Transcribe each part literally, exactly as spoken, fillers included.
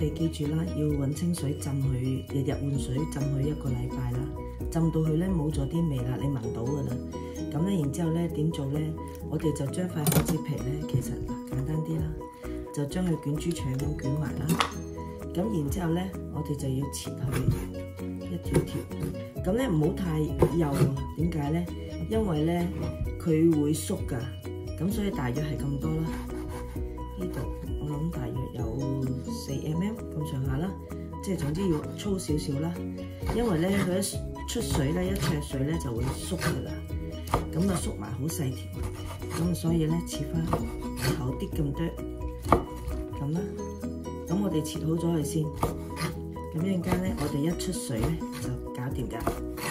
哋記住啦，要揾清水浸佢，日日換水浸佢一個禮拜啦，浸到佢咧冇咗啲味啦，你聞到噶啦。咁咧，然之後咧點做咧？我哋就將塊海蜇皮咧，其實簡單啲啦，就將佢捲豬腸咁捲埋啦。咁然之後咧，我哋就要切佢一條條。咁咧唔好太幼啊，點解咧？因為咧佢會縮㗎。咁所以大約係咁多啦。呢度我諗大約有四 mm 咁上下啦，即係總之要粗少少啦。因為咧佢一出水咧，一焯水咧就會縮㗎啦。咁啊縮埋好細條，咁啊所以咧切翻厚啲咁多咁啦。咁我哋切好咗佢先。咁一陣間咧，我哋一出水咧就搞掂㗎。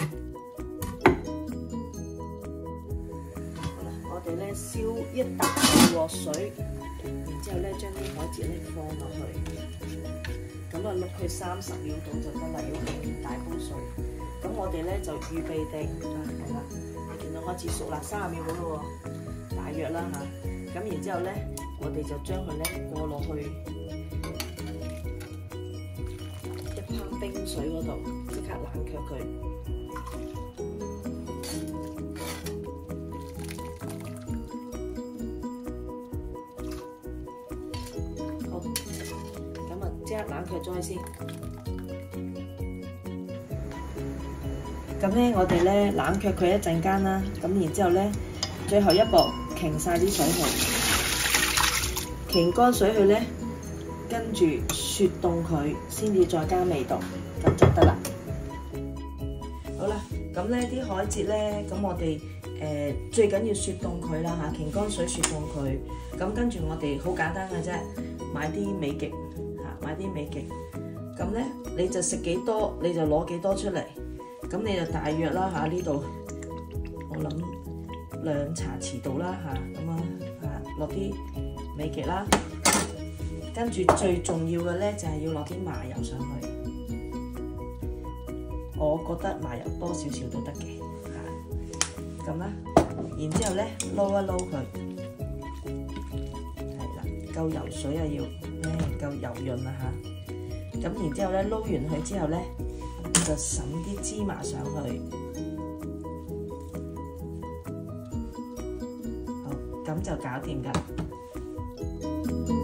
好啦，我哋咧燒一大鑊水，然之後咧將啲海蜇咧放落去，咁啊淥佢三十秒到就得啦。要咁大煲水，咁我哋咧就預備定啊，係啦，你見到開始熟啦，三十秒到咯喎，大約啦嚇。咁然之後咧，我哋就將佢咧過落去一泡冰水嗰度，即刻冷卻佢。好，咁啊即刻冷卻咗佢先。咁咧，我哋咧冷卻佢一陣間啦。咁然之後咧，最後一步，擎晒啲水去，擎乾水去咧，跟住雪凍佢，先至再加味道，咁就得啦。好啦，咁咧啲海蜇咧，咁我哋誒、呃、最緊要雪凍佢啦嚇，擎乾水雪凍佢。咁跟住我哋好簡單嘅啫，買啲美極嚇，買啲美極。咁咧你就食幾多，你就攞幾多出嚟。咁你就大約啦嚇，呢度我諗兩茶匙度啦嚇，咁啊嚇落啲美極啦，跟住最重要嘅咧就係要落啲麻油上去，我覺得麻油多少少都得嘅嚇，咁啦，然之後咧撈一撈佢，係啦，夠油水啊要，誒夠油潤啊嚇，咁然之後咧撈完佢之後咧。就揼啲芝麻上去，好，咁就搞掂㗎。